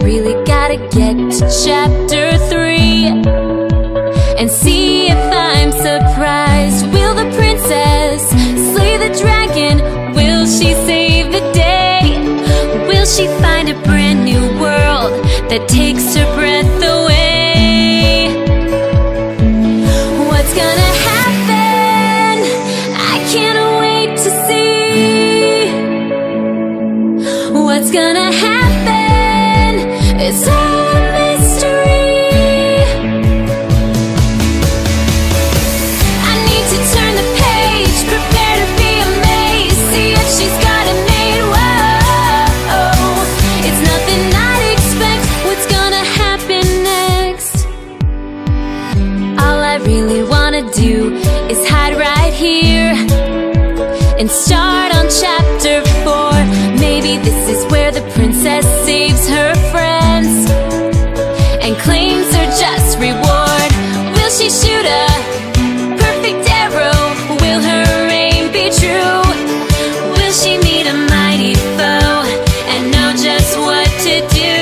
really gotta get to chapter 3 and see if I'm surprised. Will the princess slay the dragon? Will she save the day? Will she find a brand new world that takes her breath away? What's gonna happen? I can't wait to see. What's gonna happen? It's all a mystery. I need to turn the page, prepare to be amazed, see if she's got it made. Whoa, it's nothing I'd expect. What's gonna happen next? All I really wanna do is hide right here and start on chapter 4. Maybe this is where the princess saves her friends and claims her just reward. Will she shoot a perfect arrow? Will her aim be true? Will she meet a mighty foe and know just what to do?